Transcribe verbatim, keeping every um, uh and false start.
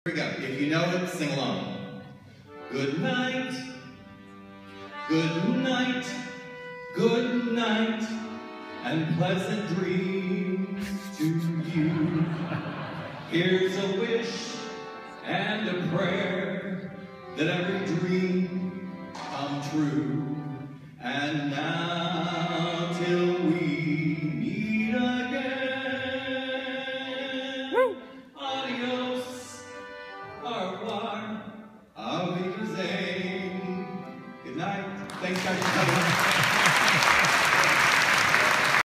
Here we go. If you know it, sing along. Good night, good night, good night, and pleasant dreams to you. Here's a wish and a prayer that every dream come true. And now